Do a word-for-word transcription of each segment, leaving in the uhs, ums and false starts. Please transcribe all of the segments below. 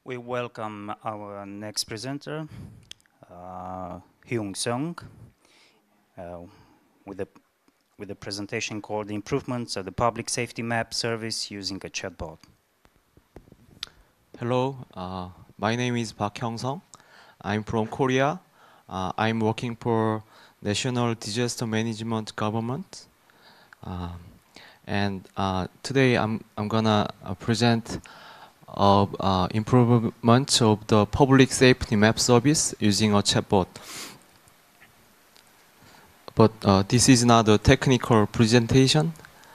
We welcome our next presenter, uh, Hyung Sung, uh, with a with a presentation called "Improvements of the Public Safety Map Service Using a Chatbot." Hello, uh, my name is Park Hyung-sung. I'm from Korea. Uh, I'm working for National Disaster Management Government. Um, and uh, today I'm, I'm gonna uh, present of uh, improvement of the public safety map service using a chatbot. But uh, this is not a technical presentation.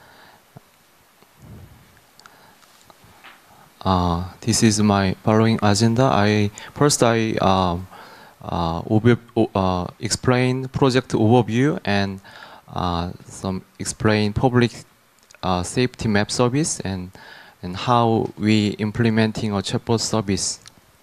Uh, this is my following agenda. I first I um, uh, over, uh, explain project overview and uh, some explain public uh, safety map service and and how we implementing a chatbot service.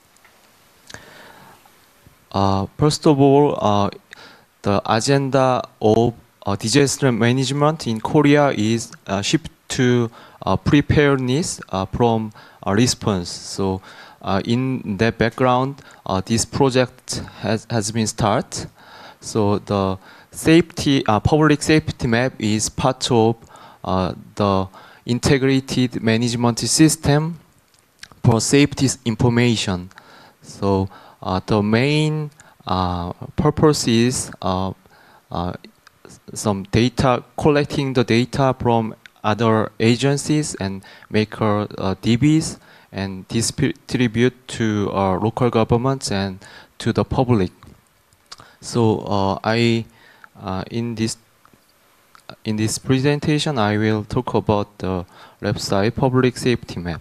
Uh, first of all, uh, the agenda of uh, disaster management in Korea is uh, shift to uh, preparedness uh, from a response. So uh, in that background, uh, this project has, has been started. So the safety, uh, public safety map is part of uh, the integrated management system for safety information. So uh, the main uh, purpose is uh, uh, some data, collecting the data from other agencies and make uh, D Bs and distribute to uh, local governments and to the public. So uh, I, uh, in this in this presentation, I will talk about the website public safety map.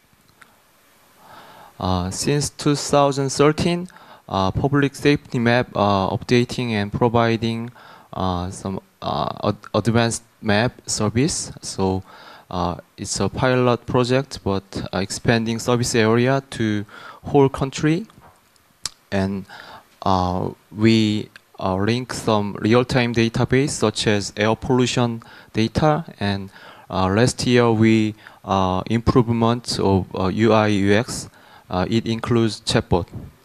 Uh, since two thousand thirteen, uh, public safety map uh, updating and providing uh, some uh, ad advanced map service. So uh, it's a pilot project, but uh, expanding service area to whole country, and uh, we uh, link some real-time database such as air pollution data, and uh, last year we uh, improvement of uh, U I U X. Uh, it includes chatbot.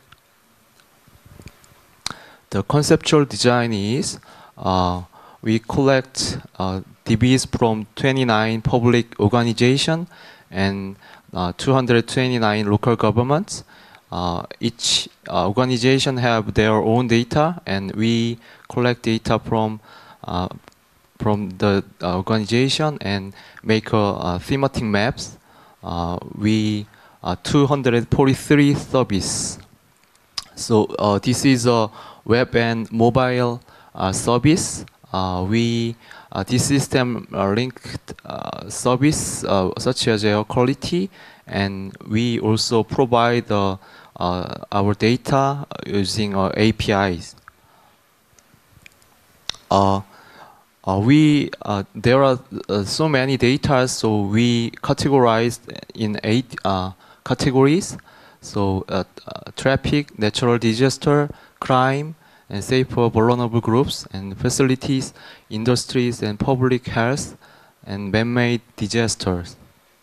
The conceptual design is uh, we collect uh, D Bs from twenty-nine public organizations and uh, two hundred twenty-nine local governments. Uh, each uh, organization have their own data, and we collect data from uh, from the uh, organization and make a, uh, thematic maps. Uh, we uh, two hundred forty-three service. So uh, this is a web and mobile uh, service. Uh, we uh, this system uh, linked uh, service uh, such as air quality, and we also provide uh, uh, our data using uh, A P Is. Uh, uh, we uh, there are uh, so many data, so we categorized in eight uh, categories. So uh, uh, traffic, natural disaster, crime, and safe for vulnerable groups and facilities, industries, and public health, and man-made disasters.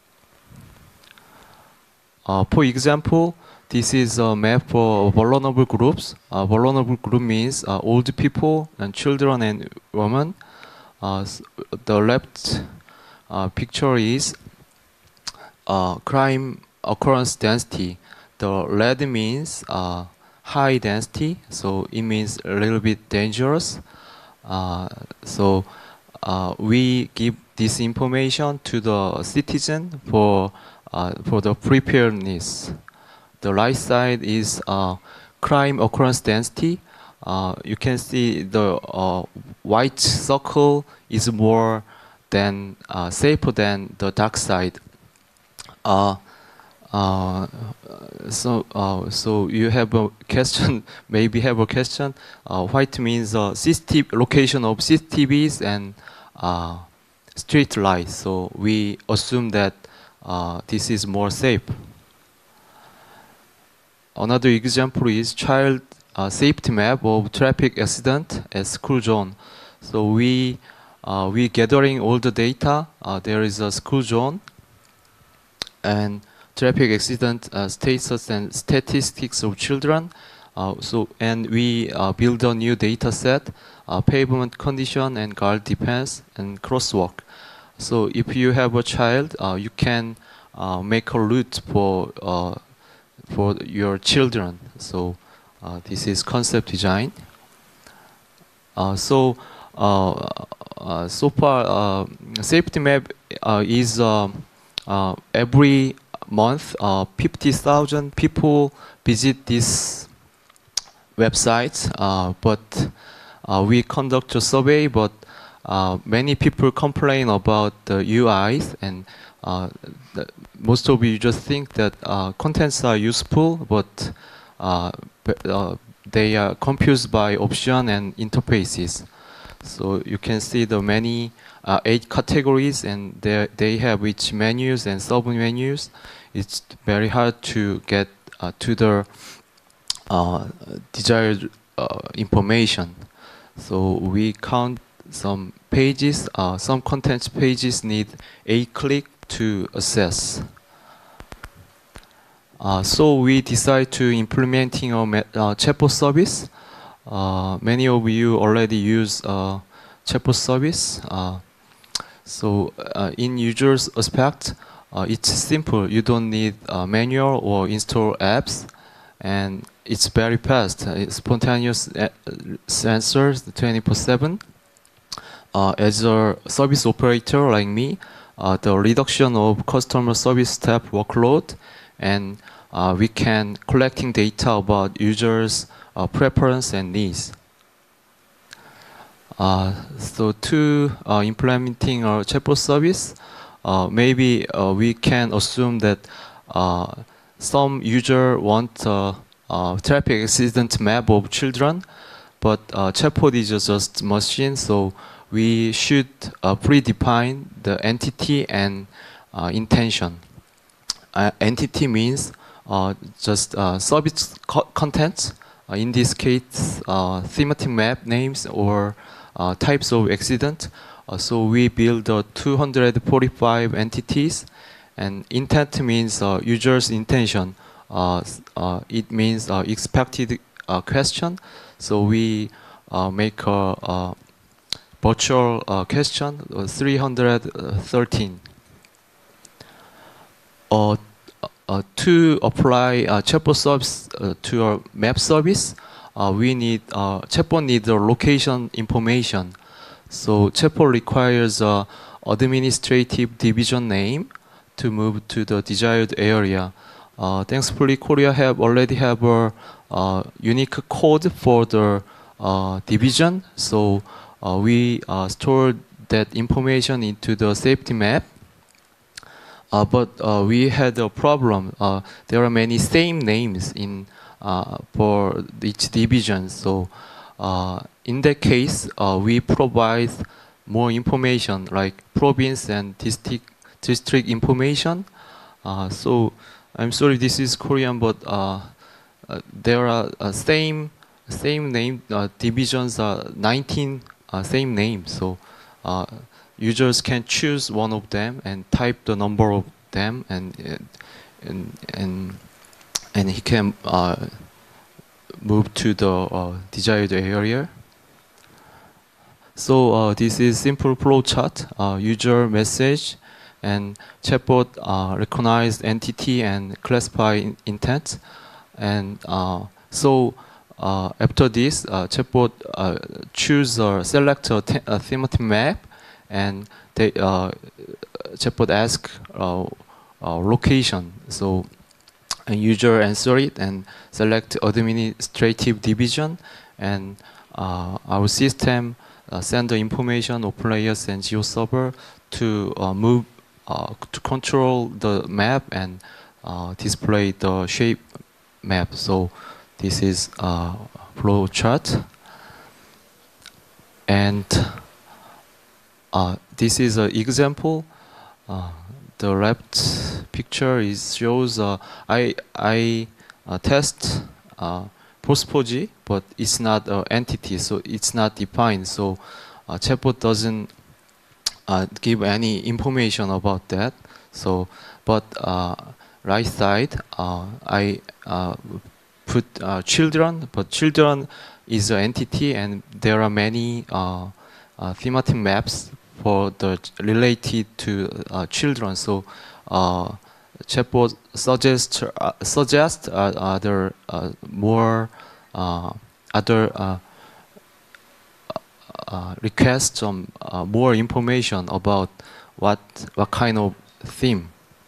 Uh, for example, this is a map for vulnerable groups. Uh, vulnerable group means uh, old people and children and women. Uh, the left uh, picture is uh, crime occurrence density. The red means uh, high density, so it means a little bit dangerous. Uh, so uh, we give this information to the citizen for uh, for the preparedness. The right side is uh, crime occurrence density. Uh, you can see the uh, white circle is more than uh, safer than the dark side. Uh, Uh, so, uh, so you have a question, maybe have a question. Uh, white means uh, C C T V, location of C C T Vs and uh, street lights. So we assume that uh, this is more safe. Another example is child uh, safety map of traffic accident at school zone. So we uh, we gathering all the data. Uh, there is a school zone, and traffic accident uh, status and statistics of children. Uh, so and we uh, build a new data set, uh, pavement condition and guard defense and crosswalk. So if you have a child, uh, you can uh, make a route for uh, for your children. So uh, this is concept design. Uh, so uh, uh, so far, uh, safety map uh, is uh, uh, every month uh, fifty thousand people visit this website, uh, but uh, we conduct a survey, but uh, many people complain about the U Is, and uh, the, most of you just think that uh, contents are useful, but uh, uh, they are confused by option and interfaces. So you can see the many uh, eight categories, and they they have each menus and sub menus. It's very hard to get uh, to the uh, desired uh, information. So we count some pages. Uh, some content pages need a click to access. Uh, so we decide to implementing a uh, chatbot service. Uh, many of you already use uh, chatbot service. Uh, so uh, in user's aspect, uh, it's simple. You don't need a manual or install apps, and it's very fast. It's spontaneous uh, sensors twenty-four seven. Uh, as a service operator like me, uh, the reduction of customer service staff workload, and uh, we can collecting data about users' uh, preference and needs. Uh, so to uh, implementing our chatbot service, uh, maybe uh, we can assume that uh, some user want uh, uh, traffic accident map of children, but uh, chatbot is just machine, so we should uh, predefine the entity and uh, intention. Uh, entity means uh, just uh, service co contents. Uh, in this case, uh, thematic map names or uh, types of accident. Uh, so we build uh, two hundred forty-five entities, and intent means uh, user's intention. Uh, uh, it means uh, expected uh, question. So we uh, make a, a virtual uh, question uh, three hundred thirteen. Uh, uh, to apply uh, chatbot service uh, to our map service, uh, we need uh, chatbot needs a location information. So chatbot requires a administrative division name to move to the desired area. Uh, thankfully, Korea have already have a uh, unique code for the uh, division. So uh, we uh, store that information into the safety map. Uh, but uh, we had a problem. Uh, there are many same names in uh, for each division. So uh, in that case, uh, we provide more information like province and district district information. Uh, so I'm sorry, this is Korean, but uh, uh, there are uh, same same name uh, divisions are nineteen uh, same names. So uh, users can choose one of them and type the number of them, and and and and he can uh, move to the uh, desired area. So uh, this is simple flow chart. Uh, user message and chatbot uh, recognize entity and classify in intent, and uh, so uh, after this, uh, chatbot uh, choose or select a, a thematic map, and they uh, chatbot ask uh, uh, location. So a user answer it and select administrative division, and uh, our system uh, send the information of players and GeoServer to uh, move uh, to control the map and uh, display the shape map. So this is a flow chart, and uh, this is an example. Uh, the left picture is shows uh, I I uh, test uh, postpoji, but it's not an entity, so it's not defined. So uh, chatbot doesn't uh, give any information about that. So, but uh, right side, uh, I uh, put uh, children, but children is an entity, and there are many uh, uh, thematic maps for the ch- related to uh, children. So, uh, chatbot suggest uh, suggest uh, other uh, more uh, other uh, uh, request some uh, more information about what what kind of theme.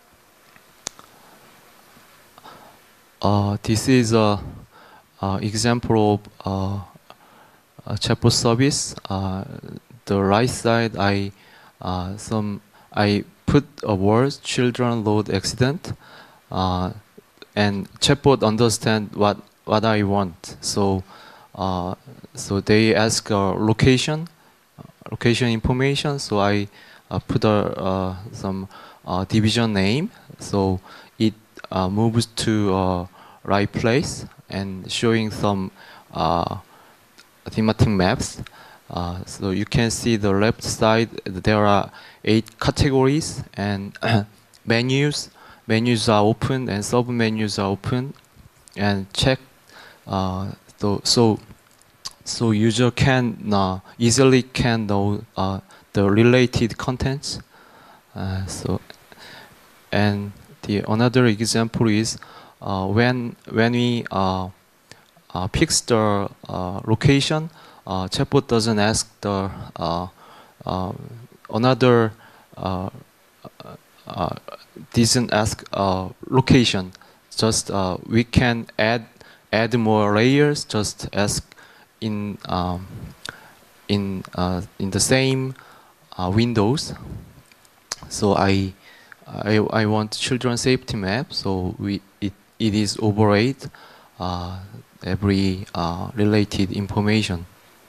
Uh, this is a, uh example of uh, a chatbot service. Uh, the right side, I uh, some I put a word children road accident, uh, and chatbot understand what what I want. So uh, so they ask uh, location, location information. So I uh, put a, uh, some uh, division name. So it uh, moves to uh, right place and showing some uh, thematic maps. Uh, so you can see the left side, there are eight categories and menus. Menus are open and sub menus are open, and check. Uh, so so so user can uh, easily can know uh, the related contents. Uh, so and the another example is uh, when when we uh, uh, picks the uh, location, uh, chatbot doesn't ask the uh, uh, another uh, uh, doesn't ask uh, location. Just uh, we can add add more layers. Just ask in um, in uh, in the same uh, windows. So I I I want children safety map. So we it it is overlaid uh, every uh, related information.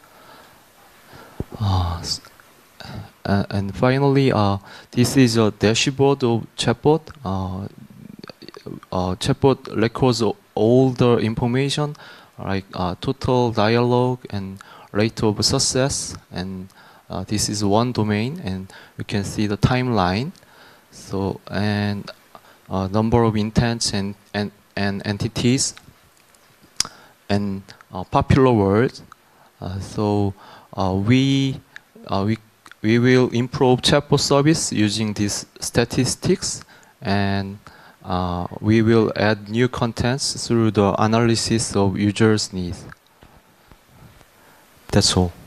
Uh, s- uh, and finally, uh, this is a dashboard of chatbot. Uh, uh, chatbot records a- all the information like uh, total dialogue and rate of success, and uh, this is one domain, and you can see the timeline. So and uh, number of intents and and, and entities and uh, popular words. Uh, so uh, we uh, we we will improve chatbot service using these statistics, and uh, we will add new contents through the analysis of users' needs. That's all.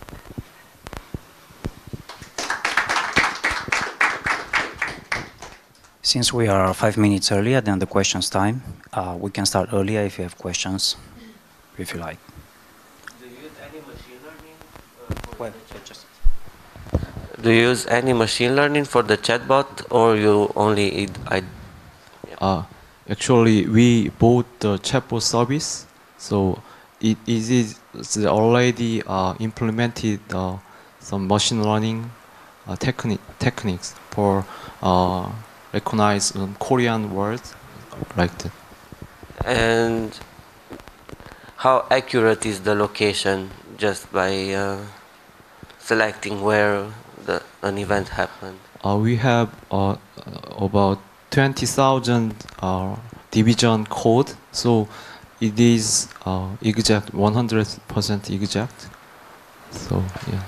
Since we are five minutes earlier than the questions time, uh, we can start earlier if you have questions, if you like. Do you use any machine learning? Uh, for Well, the chat- just Do you use any machine learning for the chatbot, or you only id- I? Uh, actually, we bought the chatbot service, so it, it is it's already uh, implemented uh, some machine learning uh, technique techniques for uh, recognize um, Korean words like that. And how accurate is the location just by uh, selecting where the an event happened? Uh, we have uh, about twenty thousand uh, division code, so it is uh, exact, one hundred percent exact. So yeah.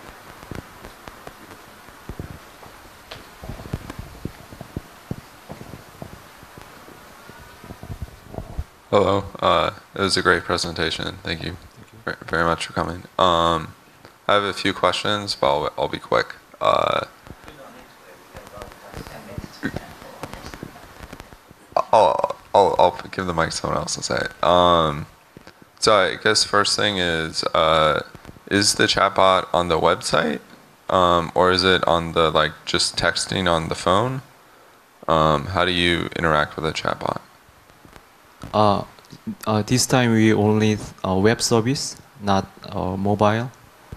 Hello. Uh, it was a great presentation. Thank you, ver- very much for coming. Um, I have a few questions, but I'll, I'll be quick. Uh, I'll, I'll, I'll give the mic to someone else to say it. Um, so I guess first thing is, uh, is the chatbot on the website, um, or is it on the like just texting on the phone? Um, how do you interact with a chatbot? Uh, uh, this time we only uh, web service, not uh, mobile.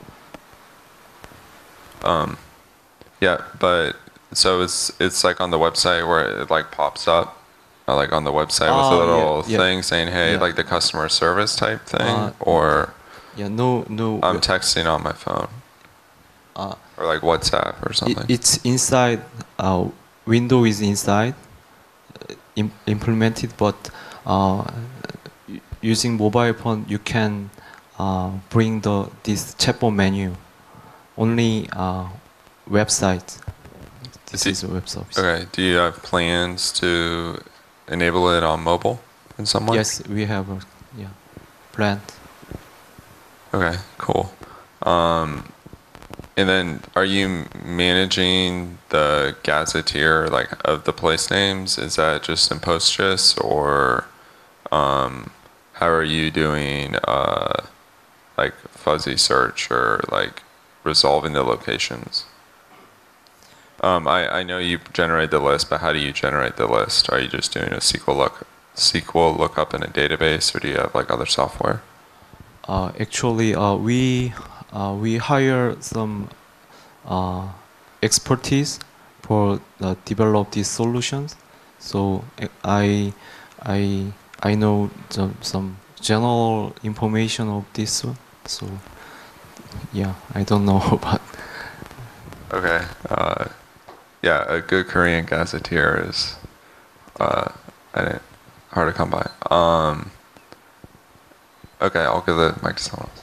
Um, yeah, but so it's it's like on the website where it like pops up, uh, like on the website with a Ah, yeah, little yeah. thing saying, "Hey," Yeah. like the customer service type thing, Uh, or Yeah, no, no. I'm we- texting on my phone, uh, or like WhatsApp or it, something. it's inside. Uh, window is inside. uh, im implemented, but uh, using mobile phone, you can uh, bring the this chatbot menu. Only uh, website. This Do- is a web service. Okay. Do you have plans to enable it on mobile in some way? Yes, we have a yeah plan. Okay, cool. Um, and then are you managing the gazetteer, like, of the place names? Is that just in Postgres, or um, how are you doing, uh, like, fuzzy search or, like, resolving the locations? Um, I, I know you generate the list, but how do you generate the list? Are you just doing a S Q L look, S Q L lookup in a database, or do you have, like, other software? Uh, actually, uh, we uh, we hire some uh, expertise for uh, develop these solutions. So I I I know some, some general information of this one. So yeah, I don't know about. Okay. Uh, yeah, a good Korean gazetteer is uh, I didn't, hard to come by. Um, okay, I'll give the mic to someone else.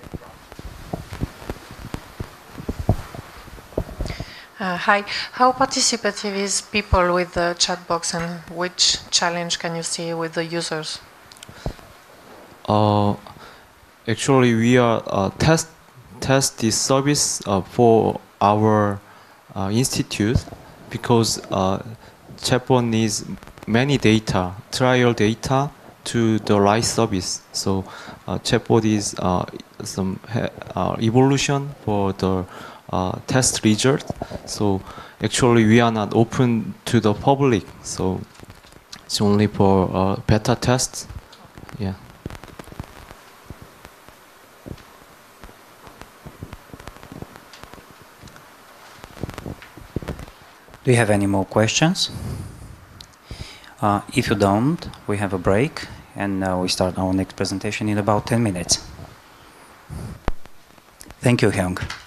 Uh, hi, how participative is people with the chat box, and which challenge can you see with the users? Uh, actually, we are uh, test test this service uh, for our uh, institute because uh, chatbot needs many data, trial data to the live service. So uh, chatbot is uh, some uh, evolution for the uh, test result. So actually, we are not open to the public. So it's only for uh, beta tests. Yeah. Do you have any more questions? Uh, if you don't, we have a break, and uh, we start our next presentation in about ten minutes. Thank you, Hyung.